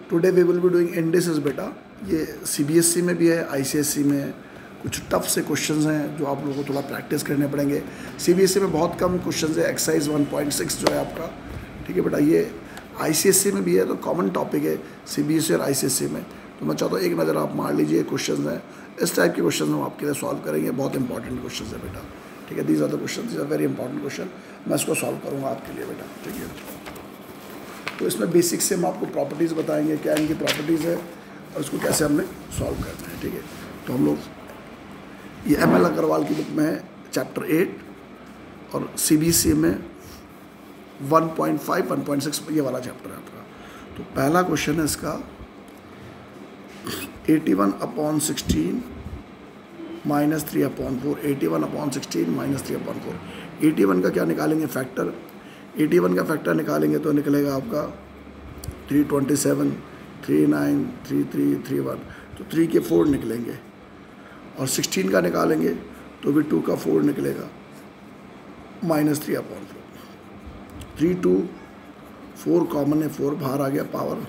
Today we will be doing indices बेटा। ये CBSE में भी है, आईसीएसई में है। कुछ टफ से क्वेश्चंस हैं जो आप लोगों को थोड़ा प्रैक्टिस करने पड़ेंगे। सीबीएसई में बहुत कम क्वेश्चंस है, एक्सरसाइज 1.6 जो है आपका, ठीक है बेटा। ये आईसीएसई में भी है, तो कॉमन टॉपिक है सीबीएसई और आईसीएसई में। तो मैं चाहता हूँ एक नज़र आप मार लीजिए, क्वेश्चन हैं इस टाइप के क्वेश्चन हम आपके लिए सॉल्व करेंगे। बहुत इंपॉर्टेंट क्वेश्चन है बेटा, ठीक है। These are the question, these are very important question. मैं इसको सॉल्व करूँगा आपके लिए बेटा, ठीक है। तो इसमें बेसिक से हम आपको प्रॉपर्टीज़ बताएंगे, क्या इनकी प्रॉपर्टीज़ है और इसको कैसे हमने सॉल्व करना है, ठीक है। तो हम लोग ये एम.एल. अग्रवाल की बुक में है चैप्टर 8 और सीबीएसई में 1.5 1.6 ये वाला चैप्टर है आपका। तो पहला क्वेश्चन है इसका 81/16 -3/4। 81/16 -3/4। 81 का क्या निकालेंगे फैक्टर? 81 का फैक्टर निकालेंगे तो निकलेगा आपका 327, 39, 33, 31। तो 3 के 4 निकलेंगे। और 16 का निकालेंगे तो भी 2 का 4 निकलेगा, -3/4। 3 2 4 कॉमन है, 4 बाहर आ गया, पावर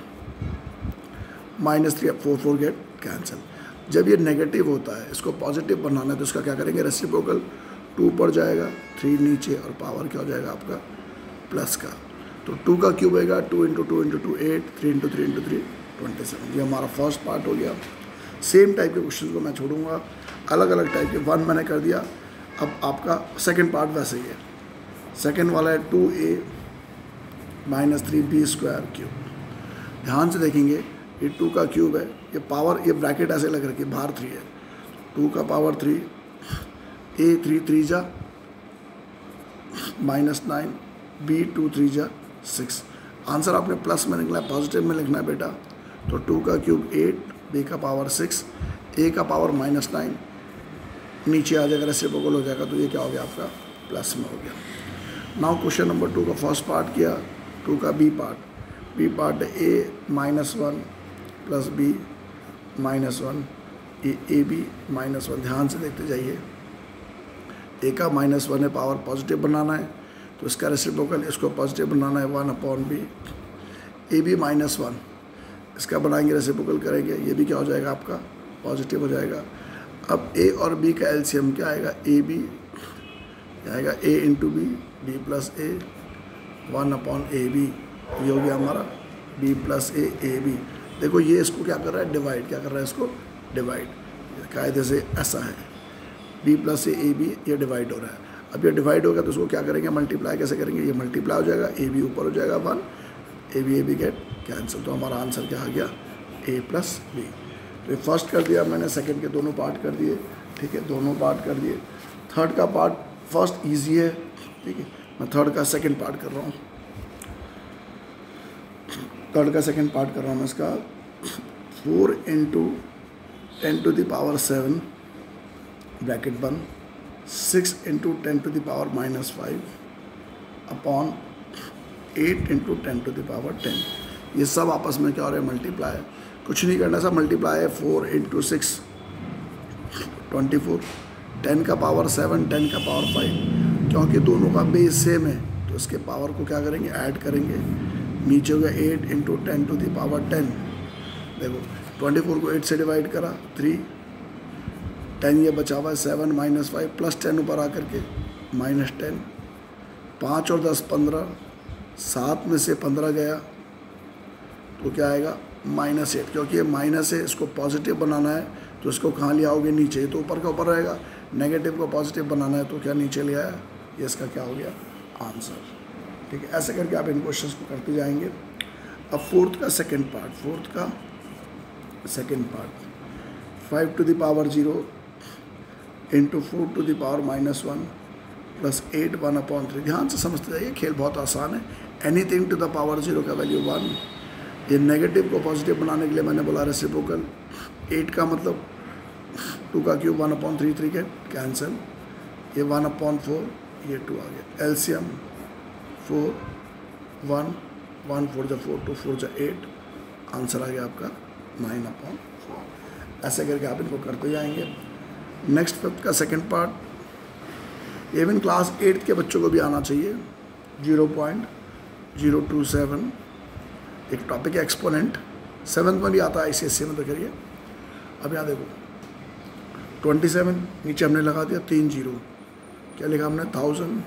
-3 4 4 गेट कैंसिल। जब ये नेगेटिव होता है, इसको पॉजिटिव बनाना है तो इसका क्या करेंगे, रेसिप्रोकल 2 पर जाएगा, 3 नीचे और पावर क्या हो जाएगा आपका प्लस का। तो 2 का क्यूब आएगा, 2 × 2 × 2 8, 3 × 3 × 3 27। ये हमारा फर्स्ट पार्ट हो गया। सेम टाइप के क्वेश्चन को मैं छोड़ूंगा, अलग अलग टाइप के 1 मैंने कर दिया। अब आपका सेकंड पार्ट वैसे ही है। सेकंड वाला है 2a - 3b² क्यूब। ध्यान से देखेंगे, ये 2 का क्यूब है, ये पावर, ये ब्रैकेट ऐसे लग रखी है, बाहर 3 है। 2 का पावर 3, a 3 3 जा -9, b 2 3 जा 6। आंसर आपने प्लस में लिखना है, पॉजिटिव में लिखना है बेटा। तो 2 का क्यूब 8, b का पावर 6, a का पावर -9, नीचे आ जाएगा, रेसिप्रोकल हो जाएगा। तो ये क्या हो गया आपका प्लस में हो गया। नाउ क्वेश्चन नंबर 2 का फर्स्ट पार्ट किया, 2 का बी पार्ट है a -1 + b -1, ए बी -1। ध्यान से देखते जाइए, a का -1 है, पावर पॉजिटिव बनाना है तो इसका रेसिप्रोकल इसको पॉजिटिव बनाना है 1/b। ए बी -1 इसका बनाएंगे, रेसिप्रोकल करेंगे, ये भी क्या हो जाएगा आपका पॉजिटिव हो जाएगा। अब a और b का एलसीएम क्या आएगा, ए बी आएगा a × b, b + a 1/ab। ये हो गया हमारा b + a ab। देखो ये इसको क्या कर रहा है, डिवाइड, क्या कर रहा है इसको डिवाइड, कायदे से ऐसा है, b + a ab, ये डिवाइड हो रहा है। अब ये डिवाइड होगा तो उसको क्या करेंगे, मल्टीप्लाई कैसे करेंगे, ये मल्टीप्लाई हो जाएगा, a b ऊपर हो जाएगा 1, a b गेट कैंसिल। तो हमारा आंसर क्या आ गया, a + b। तो ये फर्स्ट कर दिया मैंने, सेकंड के दोनों पार्ट कर दिए, ठीक है, दोनों पार्ट कर दिए। थर्ड का पार्ट फर्स्ट इजी है, ठीक है, मैं थर्ड का सेकंड पार्ट कर रहा हूँ। थर्ड का सेकंड पार्ट कर रहा हूँ मैं इसका 4 × 10⁻7 ब्रैकेट बंद, 6 × 10⁻⁻5 अपॉन 8 × 10⁻10। ये सब आपस में क्या हो रहा है, मल्टीप्लाई। कुछ नहीं करना, सब मल्टीप्लाई है। 4 × 6 24, 10 का पावर 7, 10 का पावर 5। क्योंकि दोनों का बेस सेम है तो इसके पावर को क्या करेंगे, ऐड करेंगे। नीचे हो गया 8 × 10⁻10। देखो 24 को 8 से डिवाइड करा 3, 10 ये बचा हुआ है 7 -5 + 10 ऊपर आकर के -10, 5 और 10 15, 7 में से 15 गया तो क्या आएगा -8। क्योंकि ये माइनस है, इसको पॉजिटिव बनाना है तो इसको कहाँ ले आओगे, नीचे। तो ऊपर का ऊपर रहेगा, नेगेटिव को पॉजिटिव बनाना है तो क्या नीचे ले आया, ये इसका क्या हो गया आंसर, ठीक है। ऐसे करके आप इन क्वेश्चंस को करते जाएंगे। अब फोर्थ का सेकंड पार्ट 5 ⁻0 × 4 ⁻1 + 8 1/3। ध्यान से समझते जाइए, खेल बहुत आसान है। एनीथिंग टू द पावर 0 का वैल्यू 1। ये नेगेटिव को पॉजिटिव बनाने के लिए मैंने बोला रेसिप्रोकल। 8 का मतलब 2 का क्यूब 1/3, 3 के कैंसिल, ये 1/4, ये 2 आ गया। एलसीएम 4 1 1 4 × 4 2 4 × 8, आंसर आ गया आपका 9/4। ऐसे करके आप इनको करते जाएंगे। नेक्स्ट फिफ्थ का second part even class 8th के बच्चों को भी आना चाहिए। 0.027 एक टॉपिक है एक्सपोनेंट, 7th में भी आता है ICSE में, तो करिए। अब यहाँ देखो 27 नीचे हमने लगा दिया 3 जीरो, क्या लिखा हमने 1000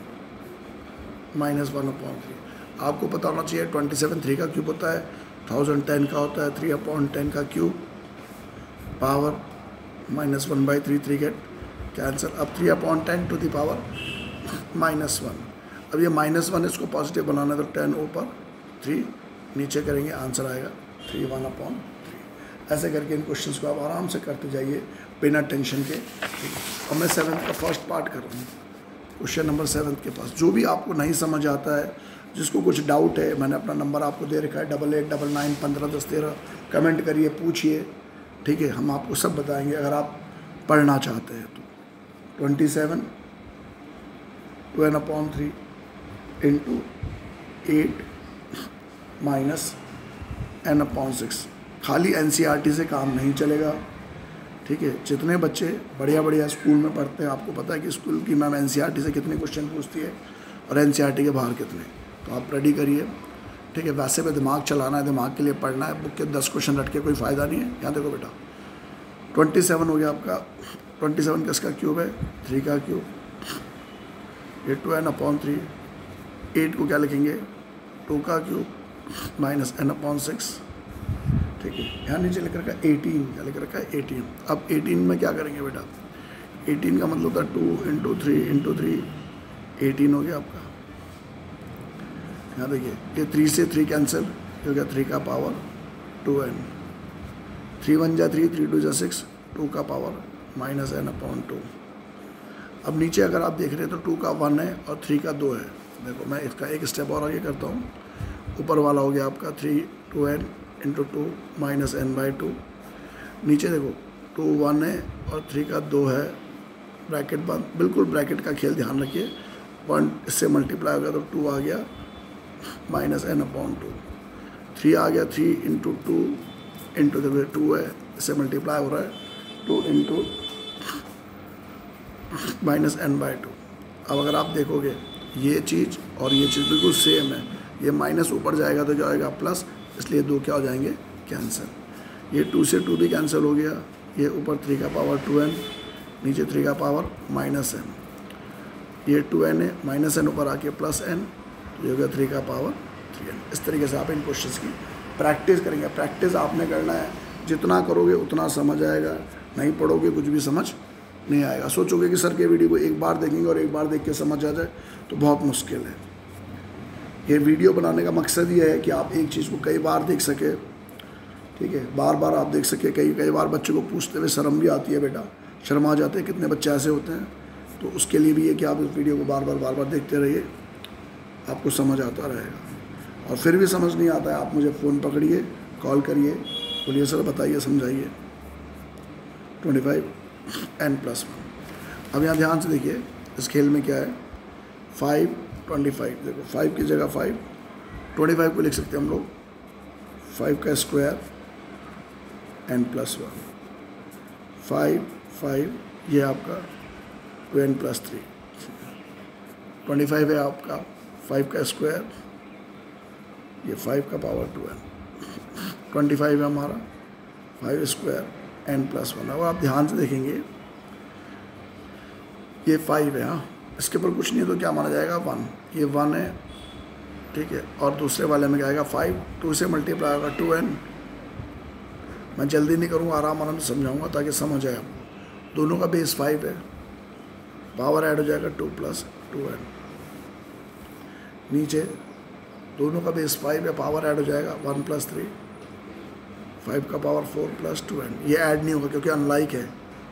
-1/3। आपको पता होना चाहिए 27 3 का क्यूब होता है, 1000 10 का होता है, 3/10 का क्यूब पावर -1/3, 3 गेट कैंसिल। अब 3/10 टू द पावर -1। अब ये -1 इसको पॉजिटिव बनाना है तो 10 ऊपर 3 नीचे करेंगे, आंसर आएगा 3 1/3। ऐसे करके इन क्वेश्चंस को आप आराम से करते जाइए बिना टेंशन के। और मैं 7th का फर्स्ट पार्ट कर रहा हूँ, क्वेश्चन नंबर 7th के पास। जो भी आपको नहीं समझ आता है, जिसको कुछ डाउट है, मैंने अपना नंबर आपको दे रखा है 8899 15 10 13। कमेंट करिए, पूछिए, ठीक है, हम आपको सब बताएंगे अगर आप पढ़ना चाहते हैं तो। 27 2n/3 इंटू 8 -n/6। खाली NCERT से काम नहीं चलेगा, ठीक है। जितने बच्चे बढ़िया बढ़िया स्कूल में पढ़ते हैं, आपको पता है कि स्कूल की मैम NCERT से कितने क्वेश्चन पूछती है और NCERT के बाहर कितने, तो आप रेडी करिए, ठीक है। वैसे में दिमाग चलाना है, दिमाग के लिए पढ़ना है, बुक के 10 क्वेश्चन रट के कोई फ़ायदा नहीं है। यहाँ देखो बेटा 27 हो गया आपका, 27 किसका क्यूब है 3 का क्यूब, ये 2n/3। 8 को क्या लिखेंगे 2 का क्यूब -n/6, ठीक है। यहाँ नीचे लिख रखा है 18, क्या लिख रखा है 18। अब 18 में क्या करेंगे बेटा, 18 का मतलब होता है 2 × 3 × 3, 18 हो गया आपका। यहाँ देखिए ये 3 से 3 कैंसिल, हो गया 3 का पावर 2n, 3 1 जा 3, 3 2 जा 6, 2 का पावर -n/2। अब नीचे अगर आप देख रहे हैं तो 2 का 1 है और 3 का 2 है। देखो मैं इसका एक स्टेप और आगे करता हूँ। ऊपर वाला हो गया आपका 3 2n × 2 -n/2। नीचे देखो 2 1 है और 3 का 2 है, ब्रैकेट बंद, बिल्कुल ब्रैकेट का खेल ध्यान रखिए। 1 इससे मल्टीप्लाई हो गया तो 2 आ गया -n/2, 3 आ गया 3 × 2 इंटू देखो 2 है, इससे मल्टीप्लाई हो रहा है 2 × -n/2। अब अगर आप देखोगे ये चीज़ और ये चीज़ बिल्कुल सेम है, ये माइनस ऊपर जाएगा तो क्या होएगा प्लस, इसलिए 2 क्या हो जाएंगे कैंसिल। ये 2 से 2 भी कैंसिल हो गया, ये ऊपर 3 का पावर 2n, नीचे 3 का पावर -n, ये 2n है, -n ऊपर आके +n, तो ये हो गया 3 का पावर 3n। इस तरीके से आप इन क्वेश्चंस की प्रैक्टिस करेंगे। प्रैक्टिस आपने करना है, जितना करोगे उतना समझ आएगा, नहीं पढ़ोगे कुछ भी समझ नहीं आएगा। सोचोगे कि सर के वीडियो को एक बार देखेंगे और एक बार देख के समझ आ जाए तो बहुत मुश्किल है। ये वीडियो बनाने का मकसद ये है कि आप एक चीज़ को कई बार देख सके, ठीक है, बार बार आप देख सके। कई बार बच्चों को पूछते हुए शर्म भी आती है बेटा, शर्मा जाते हैं, कितने बच्चे ऐसे होते हैं। तो उसके लिए भी ये कि आप इस वीडियो को बार बार देखते रहिए, आपको समझ आता रहेगा। और फिर भी समझ नहीं आता है, आप मुझे फ़ोन पकड़िए, कॉल करिए, बोलिए सर बताइए, समझाइए। 25n+1। अब यहाँ ध्यान से देखिए इस खेल में क्या है, 5 25, देखो 5 की जगह 5, 25 को लिख सकते हैं हम लोग 5 का स्क्वायर n+1, 5 5 ये आपका 2n+3, 25 है आपका 5 का स्क्वायर, ये 5 का पावर 2n, 25 है हमारा 5 स्क्वायर n+1। अब आप ध्यान से देखेंगे ये 5 है, हाँ, इसके ऊपर कुछ नहीं है तो क्या माना जाएगा 1, ये 1 है, ठीक है। और दूसरे वाले में क्या आएगा 5, 2 से मल्टीप्लाई होगा 2n। मैं जल्दी नहीं करूँगा, आराम से समझाऊंगा ताकि समझ आए आपको। दोनों का बेस 5 है, पावर ऐड हो जाएगा 2 + 2n। नीचे दोनों का बेस 5 है, पावर ऐड हो जाएगा 1 + 3, 5 का पावर 4 + 2n। ये ऐड नहीं होगा क्योंकि अनलाइक है,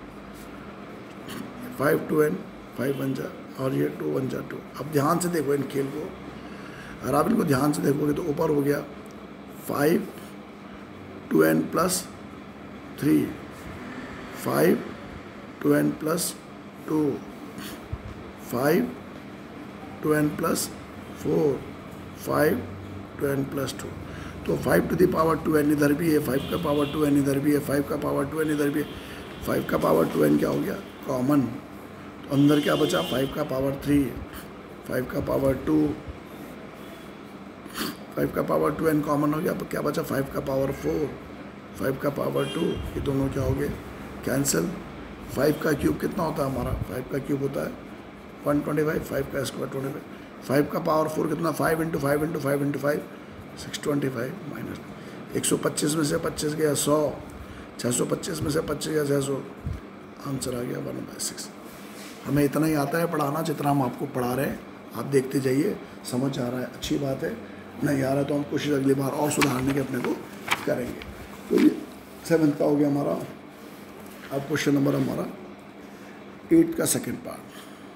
5 2n, 5 1 जा और ये 2 1 जा 2। अब ध्यान से देखो इन खेल को, अगर आप इनको ध्यान से देखोगे तो ऊपर हो गया 5 2n + 3, 5 2n + 2, 5 2n + 4, 5 2n + 2। तो 5 टू द पावर 2n इधर भी है, 5 का पावर 2n इधर भी है, 5 का पावर 2n इधर भी है। 5 का पावर 2n क्या हो गया कॉमन, तो अंदर क्या बचा 5 का पावर 3, 5 का पावर 2, 5 का पावर 2n कॉमन हो गया, अब क्या बचा 5 का पावर 4, 5 का पावर 2, ये दोनों क्या हो गए, कैंसिल। 5 का क्यूब कितना होता है हमारा, 5 का क्यूब होता है 125, 5 का स्क्वायर 25, 5 का पावर 4 कितना, 5 इंटू 5 इंटू 5 इंटू 5 625 माइनस 125 में से 25 गया 100, 625 में से 25 गया 600, आंसर आ गया 1/6। हमें इतना ही आता है पढ़ाना जितना हम आपको पढ़ा रहे हैं, आप देखते जाइए, समझ आ रहा है अच्छी बात है, नहीं आ रहा है तो हम कोशिश अगली बार और सुधारने के अपने को करेंगे। तो ये 7th का हो गया हमारा। अब क्वेश्चन नंबर हमारा 8 का सेकंड पार्ट।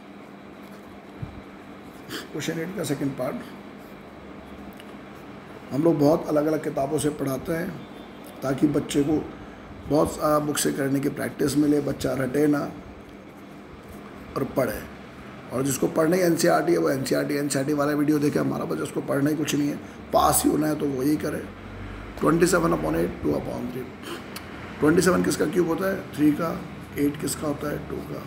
क्वेश्चन 8 का सेकंड पार्ट हम लोग बहुत अलग अलग किताबों से पढ़ाते हैं ताकि बच्चे को बहुत बुक से करने की प्रैक्टिस मिले, बच्चा रटे ना और पढ़े। और जिसको पढ़ना ही एनसीईआरटी है वो एनसीईआरटी वाला वीडियो देखे, हमारा बच्चा उसको पढ़ना ही कुछ नहीं है, पास ही होना है तो वही करे। 27/8 2/3। 27 किसका क्यूब होता है, 3 का। 8 किसका होता है, 2 का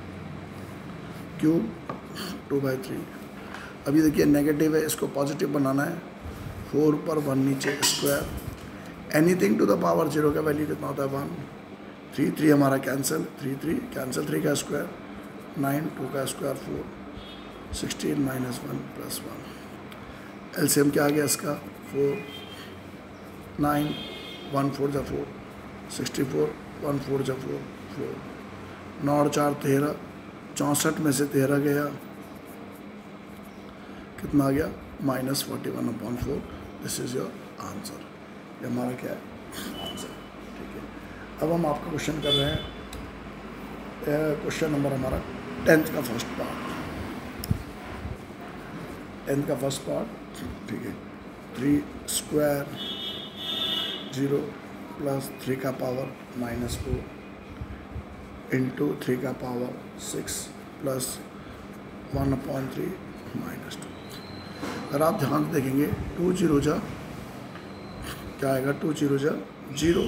क्यूब 2/3। अभी देखिए नेगेटिव है, इसको पॉजिटिव बनाना है, 4 पर 1 नीचे square, anything to the power 0 का वैल्यू कितना होता है 1, 3 3 हमारा कैंसिल, 3 3 कैंसिल, 3 का स्क्वायर 9, 2 का स्क्वायर 4, 16 माइनस 1 प्लस 1। एलसीएम क्या आ गया इसका 4, 9 1 4 जा 4, 64 1 4 जा 4 4, 9 और 4 13, 64 में से 13 गया, कितना आ गया -41/4। दिस इज योर आंसर, ये हमारा क्या है आंसर। ठीक है, अब हम आपका क्वेश्चन कर रहे हैं, क्वेश्चन नंबर हमारा 10th का फर्स्ट पार्ट। 10th का फर्स्ट पार्ट, ठीक है। 3 स्क्वायर 0 प्लस 3 का पावर -4 इंटू 3 का पावर 6 प्लस 1/3 -2। अगर आप ध्यान से देखेंगे 2 0 जा क्या आएगा, 2 0 जा 0,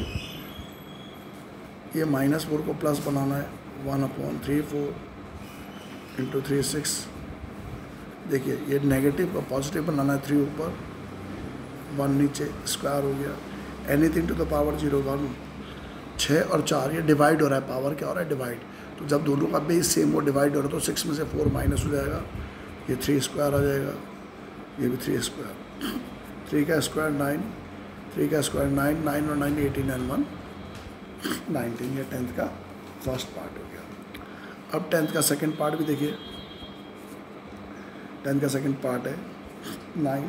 ये -4 को प्लस बनाना है, 1/3 4 इंटू 3 6। देखिए ये नेगेटिव का पॉजिटिव बनाना है, 3 ऊपर 1 नीचे स्क्वायर हो गया, एनीथिंग टू द पावर 0 1। 6 और 4 ये डिवाइड हो रहा है, पावर क्या हो रहा है डिवाइड, तो जब दोनों का बेस सेम वो डिवाइड हो रहा है तो 6 में से 4 माइनस हो जाएगा, ये 3 स्क्वायर आ जाएगा, ये भी 3 स्क्वायर, 3 का स्क्वायर 9, 3 का स्क्वायर 9, 9 और 9 18 and 1 19। ये 10th का फर्स्ट पार्ट हो गया। अब 10th का सेकंड पार्ट भी देखिए, 10th का सेकंड पार्ट है 9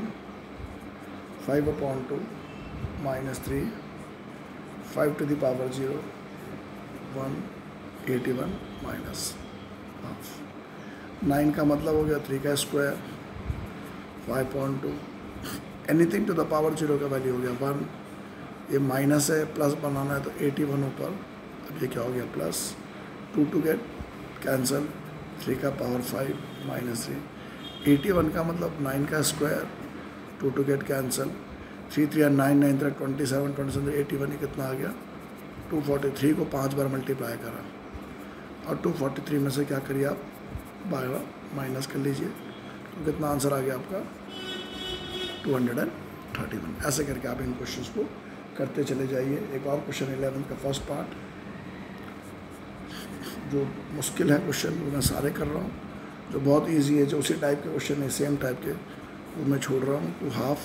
5/2 -3 5 to the power 0 1 81 minus half. 9 का मतलब हो गया 3 का square 5/2, anything to the power 0 का वैल्यू हो गया 1, ये माइनस है, प्लस बनाना है तो 81 ऊपर, अब ये क्या हो गया प्लस, 2 to get कैंसल, 3 का पावर 5 -3, 81 का मतलब 9 का स्क्वायर, 2 to get कैंसल, 3 3 और 9 9 3 27 27 81, कितना आ गया 243 को 5 बार मल्टीप्लाई करा और 243 में से क्या करिए आप 12 माइनस कर लीजिए, तो कितना आंसर आ गया आपका 231। ऐसे करके आप इन क्वेश्चंस को करते चले जाइए। एक और क्वेश्चन 11th का फर्स्ट पार्ट, जो मुश्किल है क्वेश्चन वो मैं सारे कर रहा हूँ, जो बहुत इजी है, जो उसी टाइप के क्वेश्चन है सेम टाइप के वो मैं छोड़ रहा हूँ। 2/2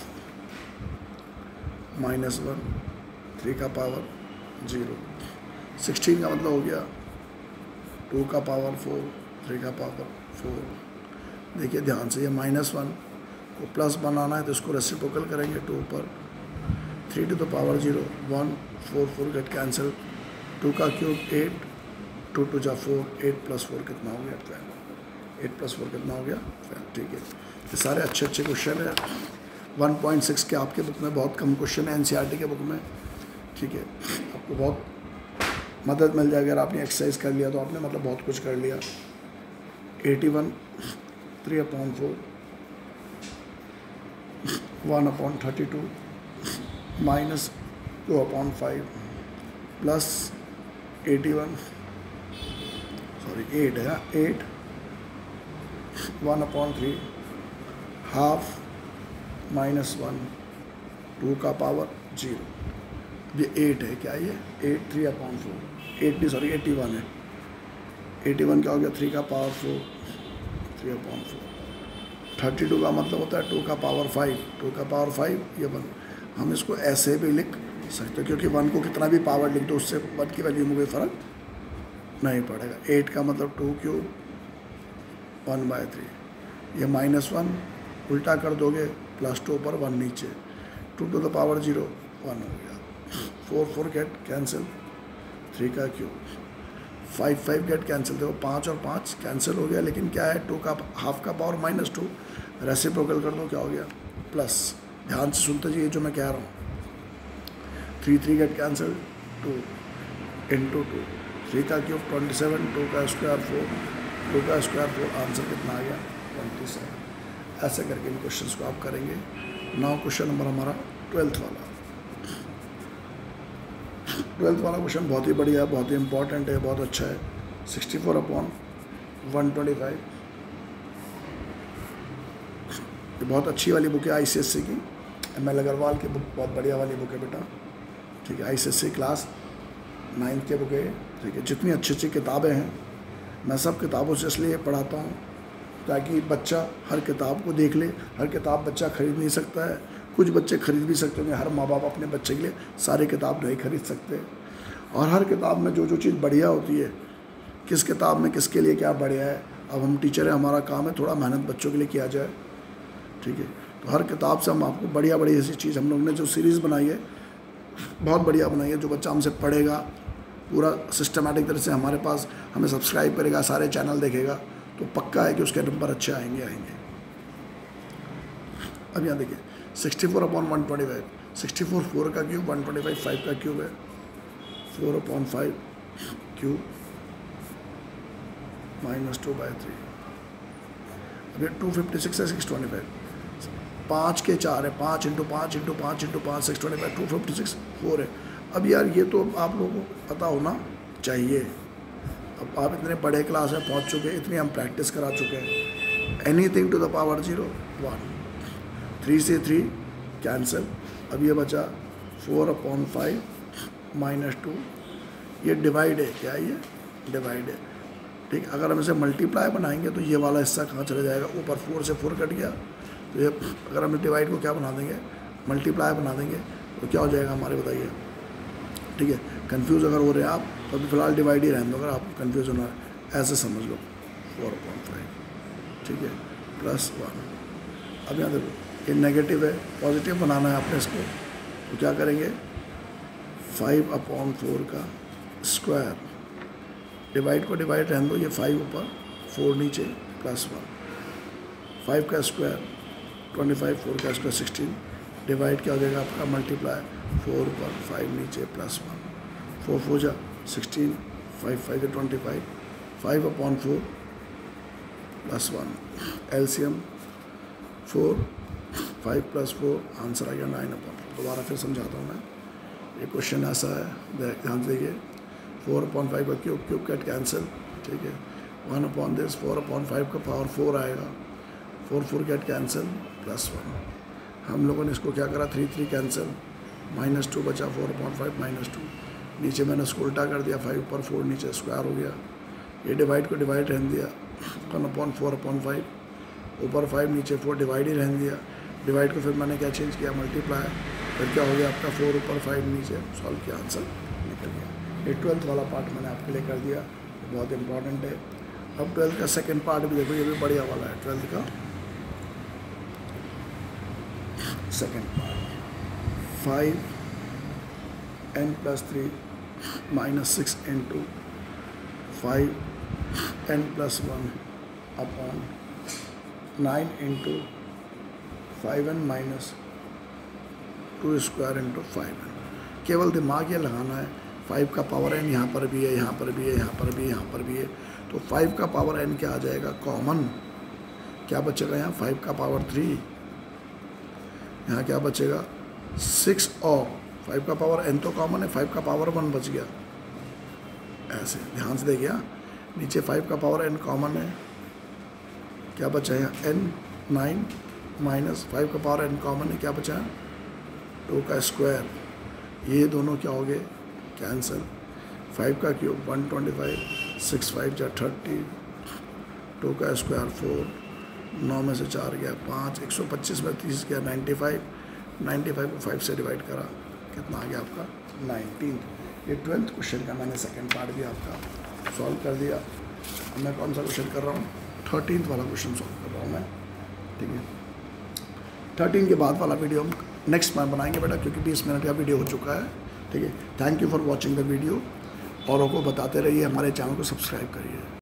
-1 3 का पावर 0, 16 का मतलब हो गया 2 का पावर 4 3 का पावर 4। देखिए ध्यान से, ये -1 को प्लस बनाना है तो इसको रेसिप्रोकल करेंगे, 2 पर 3 to the power 0 1 4 4 get cancel, 2 का क्यूब 8 2 2 जा 4 8 + 4 कितना हो गया 12, 8 + 4 कितना हो गया 12। ठीक है, ये सारे अच्छे अच्छे क्वेश्चन है। 1.6 के आपके बुक में बहुत कम क्वेश्चन है, एनसीईआरटी के बुक में। ठीक है, आपको बहुत मदद मिल जाएगी अगर आपने एक्सरसाइज कर लिया तो आपने मतलब बहुत कुछ कर लिया। 81 3/4 1/32 -2/5 प्लस 81 सॉरी 8 है 8 1/3 हाफ -1 2 का पावर 0। ये 8 है, क्या ये 8 3/4, 8 नहीं सॉरी 81 है। 81 क्या हो गया 3 का पावर 4, 3/4। 32 का मतलब होता है 2 का पावर 5, 2 का पावर 5 ये 1। हम इसको ऐसे भी लिख सकते हैं क्योंकि 1 को कितना भी पावर लिख दो उससे 1 की वैल्यू में कोई फ़र्क नहीं पड़ेगा। 8 का मतलब 2 क्यूब 1/3, ये -1 उल्टा कर दोगे +2 पर 1 नीचे, 2 to the power 0 1 हो गया। 4 4 गेट कैंसिल, 3 का क्यूब, 5 5 गेट कैंसिल, देखो 5 और 5 कैंसिल हो गया, लेकिन क्या है 2 का हाफ का पावर -2 रेसिप्रोकल कर दो क्या हो गया प्लस। ध्यान से सुनते जाइए जो मैं कह रहा हूँ। 3 3 गेट कैंसिल, 2 इंटू 2, 3 का क्यूब 27, 2 का स्क्वायर 4, 2 का स्क्वायर 4, आंसर कितना आ गया 27। ऐसे करके इन क्वेश्चंस को आप करेंगे। नाउ क्वेश्चन नंबर हमारा 12th वाला। 12th वाला क्वेश्चन बहुत ही बढ़िया है, बहुत ही इंपॉर्टेंट है, बहुत अच्छा है। 64/125, ये बहुत अच्छी वाली बुक है ICSE की, ML अग्रवाल की बुक, बहुत बढ़िया वाली बुक है बेटा, ठीक है। ICSE क्लास 9th के बुक है, ठीक है। जितनी अच्छी अच्छी किताबें हैं मैं सब किताबों से इसलिए पढ़ाता हूँ ताकि बच्चा हर किताब को देख ले। हर किताब बच्चा खरीद नहीं सकता है, कुछ बच्चे खरीद भी सकते होंगे। हर माँ बाप अपने बच्चे के लिए सारी किताब नहीं खरीद सकते, और हर किताब में जो जो चीज़ बढ़िया होती है, किस किताब में किसके लिए क्या बढ़िया है। अब हम टीचर हैं, हमारा काम है थोड़ा मेहनत बच्चों के लिए किया जाए, ठीक है। तो हर किताब से हम आपको बढ़िया बढ़िया ऐसी चीज़, हम लोग ने जो सीरीज़ बनाई है बहुत बढ़िया बनाई है। जो बच्चा हमसे पढ़ेगा पूरा सिस्टमेटिक तरह से हमारे पास, हमें सब्सक्राइब करेगा, सारे चैनल देखेगा, तो पक्का है कि उसके नंबर अच्छे आएंगे। अब यहाँ देखिए 64/125, 64 4 का क्यूब, 125 5 का क्यूब है, 4/5 क्यूब -2/3। अब ये 256 है, 625, 5 के 4 है, 5 × 5 × 5 × 5 625, 256 4 है। अब यार ये तो आप लोगों को पता होना चाहिए। अब आप इतने बड़े क्लास में पहुंच चुके हैं, इतनी हम प्रैक्टिस करा चुके हैं। एनीथिंग टू द पावर 0 1, 3 से 3 कैंसिल। अब ये बचा 4/5 -2, ये डिवाइड है, क्या है ये डिवाइड है, ठीक। अगर हम इसे मल्टीप्लाई बनाएंगे तो ये वाला हिस्सा कहाँ चला जाएगा, ऊपर 4 से 4 कट गया, तो ये अगर हम डिवाइड को क्या बना देंगे, मल्टीप्लाई बना देंगे, तो क्या हो जाएगा हमारे बताइए, ठीक है। कंफ्यूज अगर हो रहे हैं आप तो अभी फ़िलहाल डिवाइड ही रहने दो, अगर आपको कंफ्यूज होना है ऐसे समझ लो 4/5, ठीक है, +1। अब यहाँ देखो ये नेगेटिव है, पॉजिटिव बनाना है आपने इसको, तो क्या करेंगे 5/4 का स्क्वायर, डिवाइड को डिवाइड रहने दो, ये 5 ऊपर 4 नीचे +1, 5 का स्क्वायर 25, 4 का स्क्वायर 16, डिवाइड क्या हो जाएगा आपका मल्टीप्लाई, 4 ऊपर 5 नीचे +1, 4 4 जा 16, 5 5 25, 5/4 +1, LCM 4, 5 + 4, आंसर आ गया 9/4। दोबारा फिर समझाता हूँ मैं, ये क्वेश्चन ऐसा है, ध्यान से देखिए। 4/5 का क्यूब कट कैंसिल, ठीक है। 1/this 4/5 का पावर 4 आएगा, 4 4 गेट कैंसिल, +1। हम लोगों ने इसको क्या करा 3 3 कैंसिल, -2 बचा, 4/5 -2, नीचे मैंने इसको उल्टा कर दिया, 5 ऊपर 4 नीचे स्क्वायर हो गया। ये डिवाइड को डिवाइड रहने दिया, 1/4/5 ऊपर 5 नीचे 4 डिवाइड ही रहने दिया। डिवाइड को फिर मैंने क्या चेंज किया मल्टीप्लाई, फिर क्या हो गया आपका 4 ऊपर 5 नीचे, सॉल्व किया, आंसर निकल गया। ये 12th वाला पार्ट मैंने आपके लिए कर दिया, बहुत इंपॉर्टेंट है। अब 12th का सेकंड पार्ट भी देखो, ये भी बढ़िया वाला है। 12th का second part, 5n + 3 -6 × 5n + 1 upon 9 × 5n - 2 square × 5n। केवल दिमाग ये लगाना है, 5 का पावर n यहाँ पर भी है, यहाँ पर भी है, यहाँ पर भी है, यहाँ पर भी है, तो 5 का पावर n क्या आ जाएगा कॉमन, क्या बचेगा यहाँ 5 का पावर 3, यहाँ क्या बचेगा 6 और 5 का पावर n तो कॉमन है, 5 का पावर 1 बच गया। ऐसे ध्यान से देखिए, नीचे 5 का पावर n कॉमन है, क्या बचा यहाँ n 9 -5 का पावर n कॉमन है, क्या बचा 2 का स्क्वायर, ये दोनों क्या हो गए, कैंसिल। 5 का क्यूब 125, 6 5 जा 30, 2 का स्क्वायर 4, 9 में से 4 गया 5, 125 में 30 गया 95, 95 को 5 से डिवाइड करा, कितना आ गया आपका 19। ये 12th क्वेश्चन का मैंने सेकंड पार्ट भी आपका सॉल्व कर दिया। अब मैं कौन सा क्वेश्चन कर रहा हूँ, 13th वाला क्वेश्चन सॉल्व कर रहा हूँ मैं, ठीक है। 13 के बाद वाला वीडियो हम नेक्स्ट में बनाएंगे बेटा, क्योंकि 20 मिनट का वीडियो हो चुका है, ठीक है। Thank you for watching the video. औरों को बताते रहिए, हमारे चैनल को सब्सक्राइब करिए।